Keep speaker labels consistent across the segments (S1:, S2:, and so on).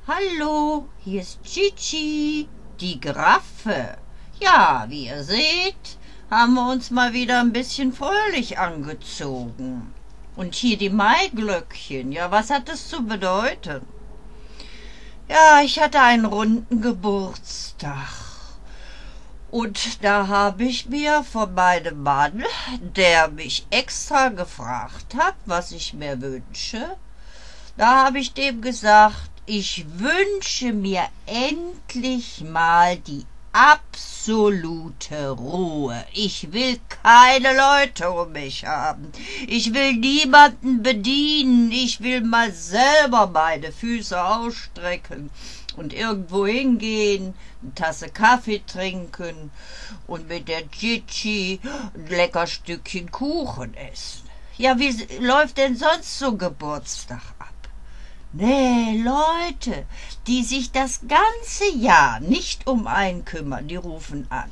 S1: Hallo, hier ist Chichi, die Giraffe. Ja, wie ihr seht, haben wir uns mal wieder ein bisschen fröhlich angezogen. Und hier die Maiglöckchen. Ja, was hat das zu bedeuten? Ja, ich hatte einen runden Geburtstag. Und da habe ich mir von meinem Mann, der mich extra gefragt hat, was ich mir wünsche, da habe ich dem gesagt, ich wünsche mir endlich mal die absolute Ruhe. Ich will keine Leute um mich haben. Ich will niemanden bedienen. Ich will mal selber meine Füße ausstrecken und irgendwo hingehen, eine Tasse Kaffee trinken und mit der Gigi ein lecker Stückchen Kuchen essen. Ja, wie läuft denn sonst so Geburtstag ab? Nee, Leute, die sich das ganze Jahr nicht um einen kümmern, die rufen an.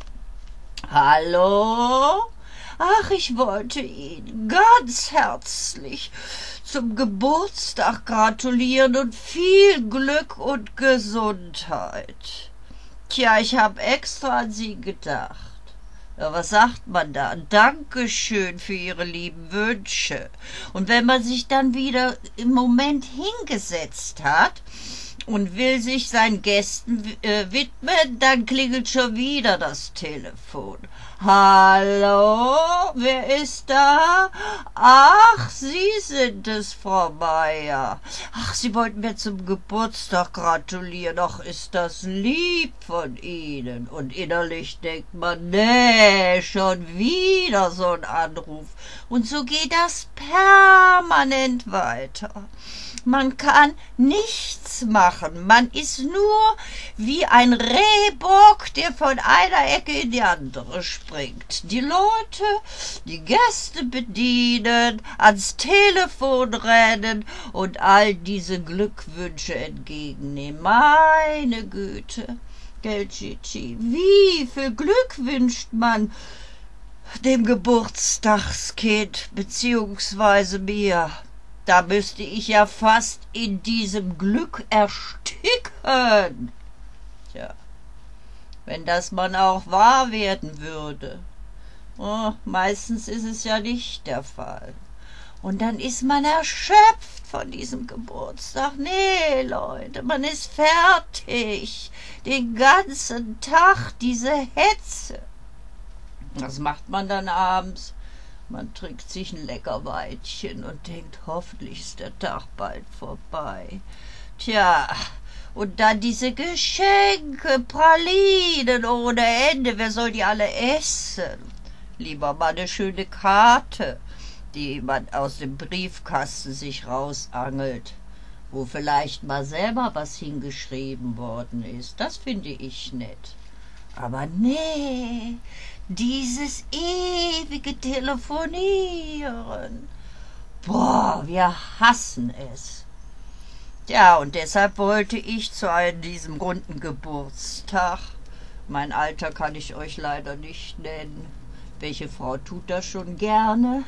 S1: Hallo? Ach, ich wollte Ihnen ganz herzlich zum Geburtstag gratulieren und viel Glück und Gesundheit. Tja, ich habe extra an Sie gedacht. Ja, was sagt man da? Dankeschön für Ihre lieben Wünsche. Und wenn man sich dann wieder im Moment hingesetzt hat und will sich seinen Gästen widmen, dann klingelt schon wieder das Telefon. Hallo, wer ist da? Ach, Sie sind es, Frau Meier. Ach, Sie wollten mir zum Geburtstag gratulieren. Ach, ist das lieb von Ihnen. Und innerlich denkt man, nee, schon wieder so ein Anruf. Und so geht das permanent weiter. Man kann nichts machen. Man ist nur wie ein Rehbock, der von einer Ecke in die andere springt. Die Leute, die Gäste bedienen, ans Telefon rennen und all diese Glückwünsche entgegennehmen. Meine Güte, gell, Gigi, wie viel Glück wünscht man dem Geburtstagskind beziehungsweise mir? Da müsste ich ja fast in diesem Glück ersticken. Tja, wenn das mal auch wahr werden würde. Oh, meistens ist es ja nicht der Fall. Und dann ist man erschöpft von diesem Geburtstag. Nee, Leute, man ist fertig. Den ganzen Tag diese Hetze. Was macht man dann abends? Man trinkt sich ein Leckerweinchen und denkt, hoffentlich ist der Tag bald vorbei. Tja, und dann diese Geschenke, Pralinen ohne Ende. Wer soll die alle essen? Lieber mal eine schöne Karte, die man aus dem Briefkasten sich rausangelt, wo vielleicht mal selber was hingeschrieben worden ist. Das finde ich nett. Aber nee, dieses ewige Telefonieren. Boah, wir hassen es. Ja, und deshalb wollte ich zu diesem runden Geburtstag, mein Alter kann ich euch leider nicht nennen. Welche Frau tut das schon gerne?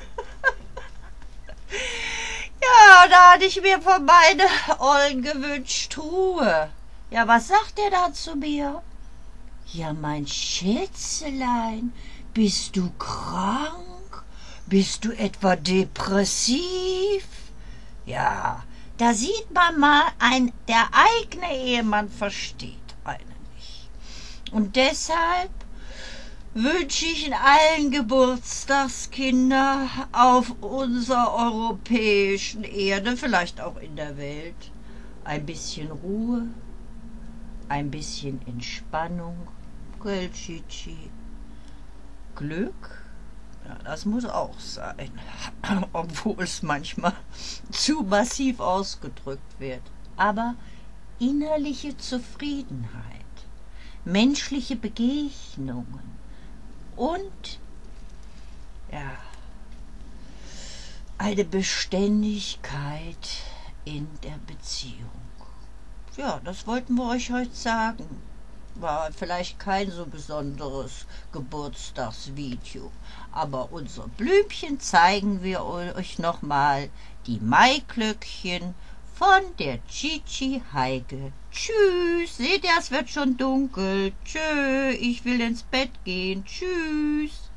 S1: Ja, da hatte ich mir von meinen Ollen gewünscht Ruhe. Ja, was sagt er da zu mir? Ja, mein Schätzelein, bist du krank? Bist du etwa depressiv? Ja, da sieht man mal, der eigene Ehemann versteht einen nicht. Und deshalb wünsche ich in allen Geburtstagskinder auf unserer europäischen Erde, vielleicht auch in der Welt, ein bisschen Ruhe, ein bisschen Entspannung, gell, Gigi? Glück? Ja, das muss auch sein, obwohl es manchmal zu massiv ausgedrückt wird. Aber innerliche Zufriedenheit, menschliche Begegnungen und, ja, eine Beständigkeit in der Beziehung. Ja, das wollten wir euch heute sagen. War vielleicht kein so besonderes Geburtstagsvideo, aber unser Blümchen zeigen wir euch nochmal, die Maiglöckchen von der Tschi-Tschi Heike. Tschüss, seht ihr, es wird schon dunkel. Tschö, ich will ins Bett gehen. Tschüss.